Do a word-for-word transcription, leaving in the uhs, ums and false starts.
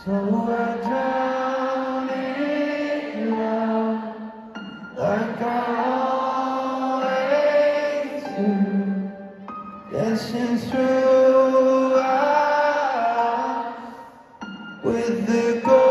So I drown in love like I always do, dancing through eyes with the gold.